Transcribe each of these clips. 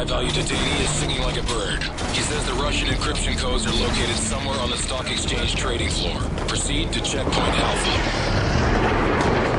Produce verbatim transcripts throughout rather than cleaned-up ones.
high-value detainee is singing like a bird. He says the Russian encryption codes are located somewhere on the stock exchange trading floor. Proceed to checkpoint Alpha.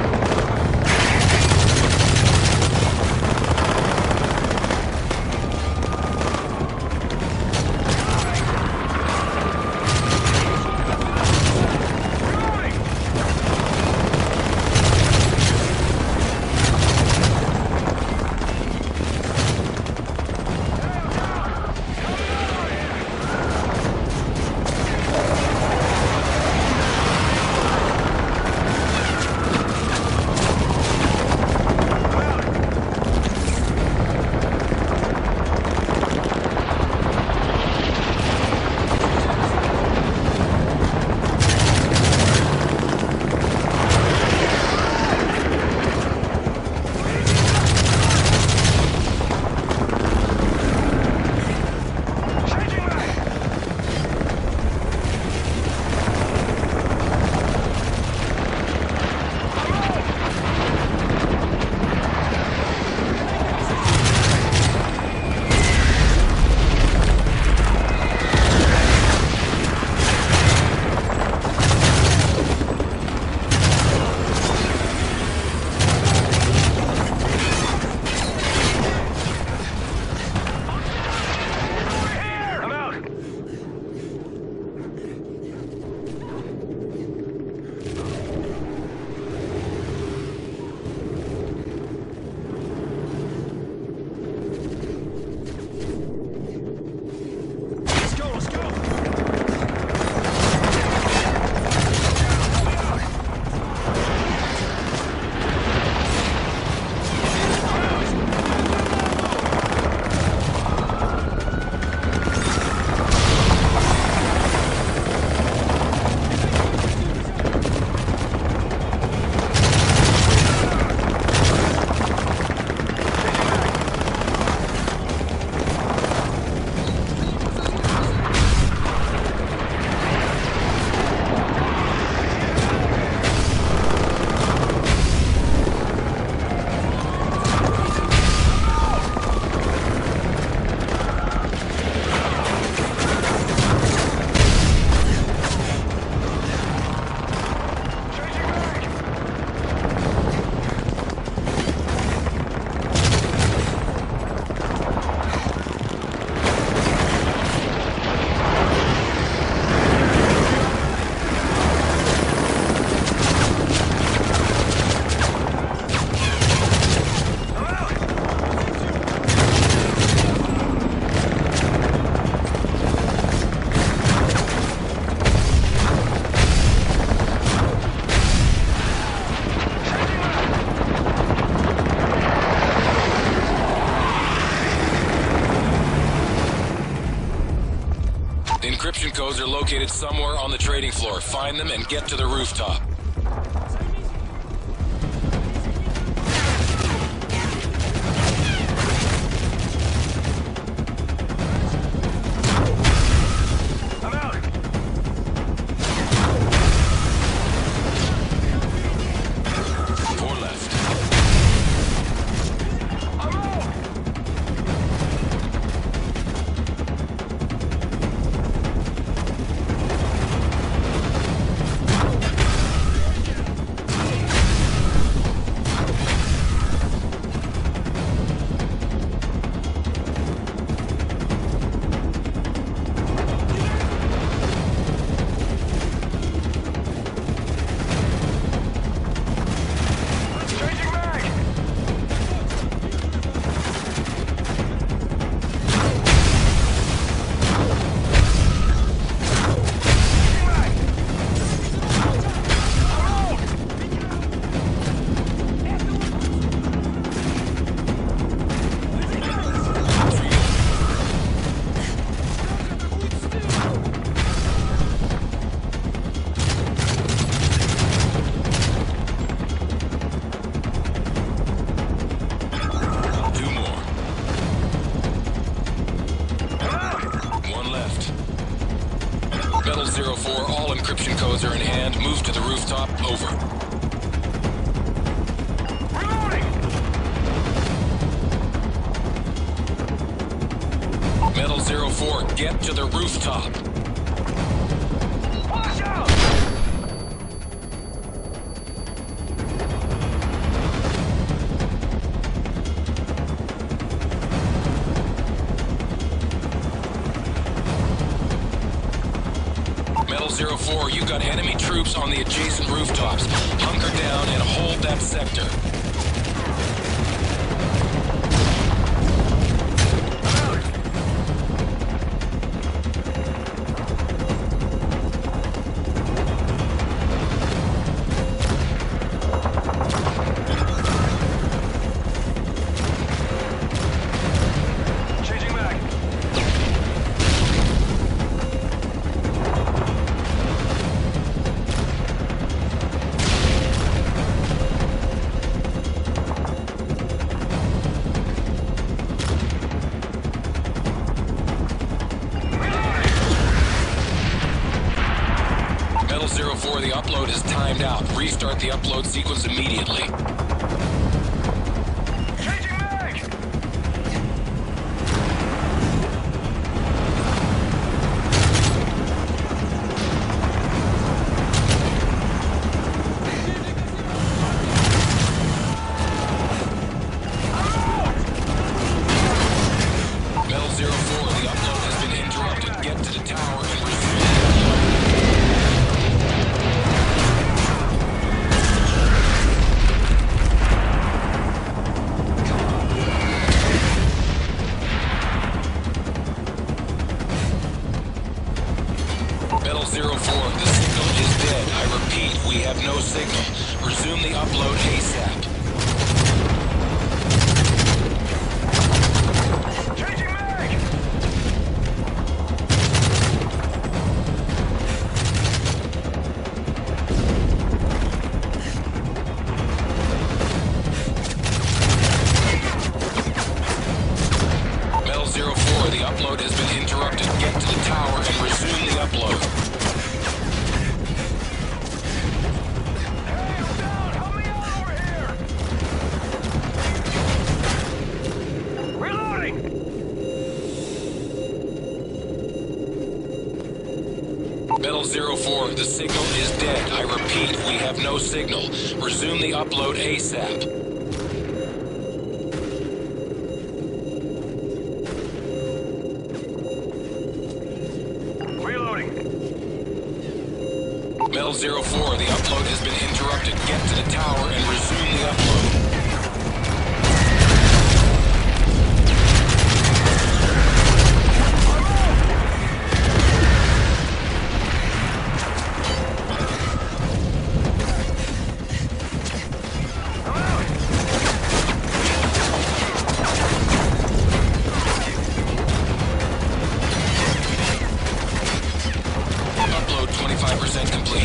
Encryption codes are located somewhere on the trading floor. Find them and get to the rooftop. zero four, all encryption codes are in hand. Move to the rooftop. Over. Reloading! zero four, get to the rooftop. Watch out! Metal zero four, you've got enemy troops on the adjacent rooftops. Hunker down and hold that sector. Changing back. Metal zero four, the upload is timed out. Restart the upload sequence immediately. Changing back. Metal zero four, the upload has been interrupted. Get to the tower and resume. Metal zero four, the signal is dead. I repeat, we have no signal. Resume the upload ASAP. Changing back. Metal zero four, the upload has been interrupted. Get to the tower and resume the upload. Hey, I'm down. Help me out over here. Reloading. Metal zero four, the signal is dead. I repeat, we have no signal. Resume the upload ASAP. Reloading. Metal zero four, the upload has been interrupted. Get to the tower and resume the upload. I'm out. Upload twenty-five percent complete.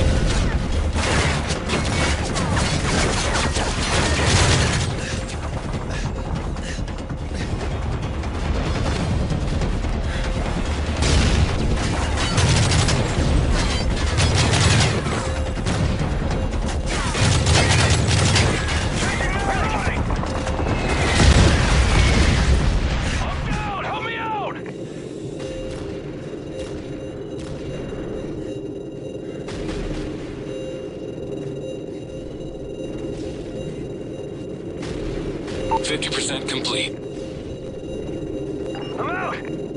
Reloading. I'm down. Help me out. fifty percent complete. I'm out.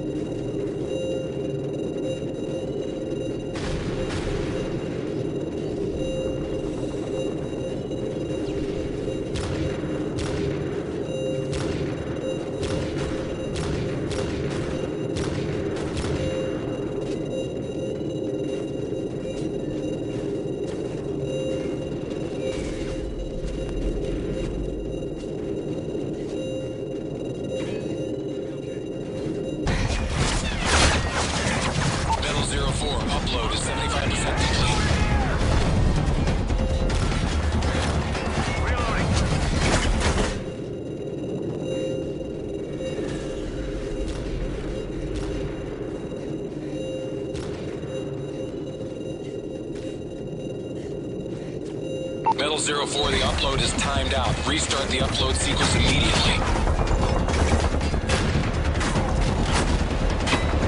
Metal zero four, upload is seventy-five percent complete. Reloading. Metal zero four, the upload is timed out. Restart the upload sequence immediately.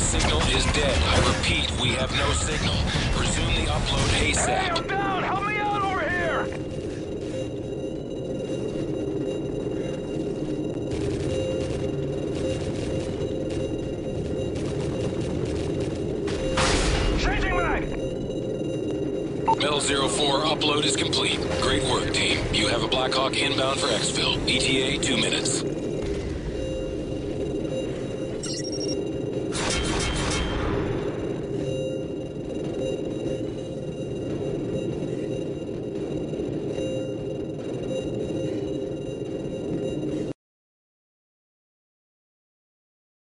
signal is dead. I repeat, we have no signal. Resume the upload Hey, ASAP. I'm down! Help me out over here! Changing mag! Mel zero four, upload is complete. Great work, team. You have a Blackhawk inbound for exfil. E T A, two minutes.